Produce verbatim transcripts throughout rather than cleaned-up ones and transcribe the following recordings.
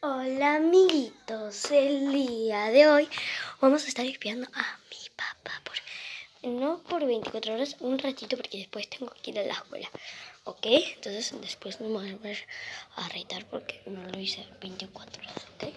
Hola amiguitos, el día de hoy vamos a estar espiando a mi papá, por, no por veinticuatro horas, un ratito porque después tengo que ir a la escuela, ¿ok? Entonces después nos vamos a volver a retar porque no lo hice veinticuatro horas, ¿ok?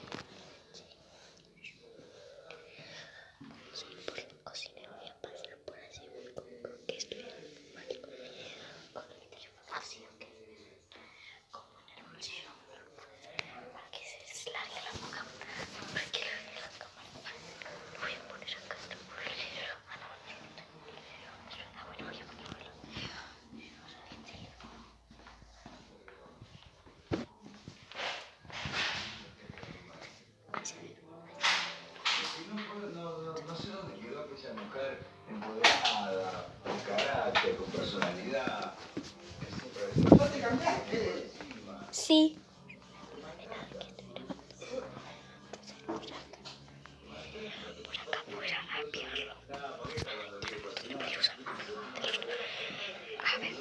Vamos a ir por la cocina y voy a pasar por así, que estoy con mi teléfono así, ¿ok? Como en el bolsillo, para que se largue la boca, para que largue la cámara. Lo voy a poner acá en el bolsillo. Ah, no, yo no tengo bolsillo. Ah, bueno, voy a ponerlo. No sé dónde quedó aquella mujer empoderada, con carácter, con personalidad. ¿No te cambiaste? Sí. Por acá voy a limpiarlo. No quiero usar el teléfono. A ver.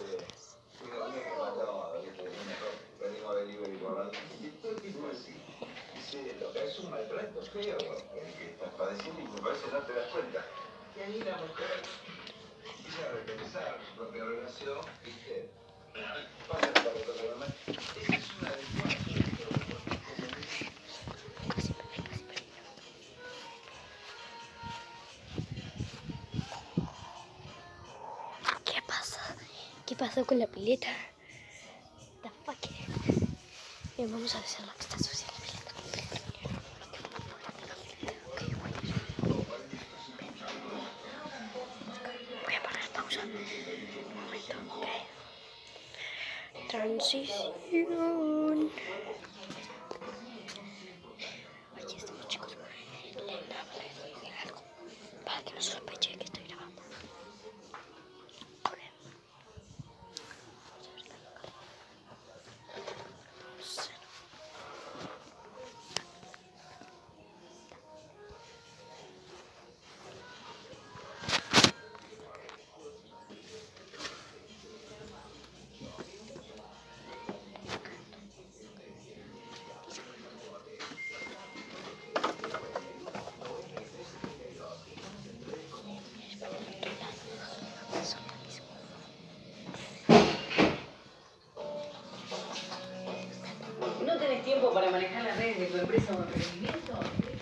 Es un maltrato feo el que estás padeciendo y me parece que no te das cuenta. Y ahí la mujer empieza a repensar su propia relación, ¿viste? Pasa para otro problema. Esa es una de ¿Qué pasa? ¿Qué pasó con la pileta? The fuck. Bien, vamos a hacer lo que está sucia la pileta. Voy a poner pausa. Un momento, ok. Transición. Aquí estamos, chicos. Para que no sospeche que estoy grabando. Ok. ¿No tenés tiempo para manejar las redes de tu empresa o emprendimiento?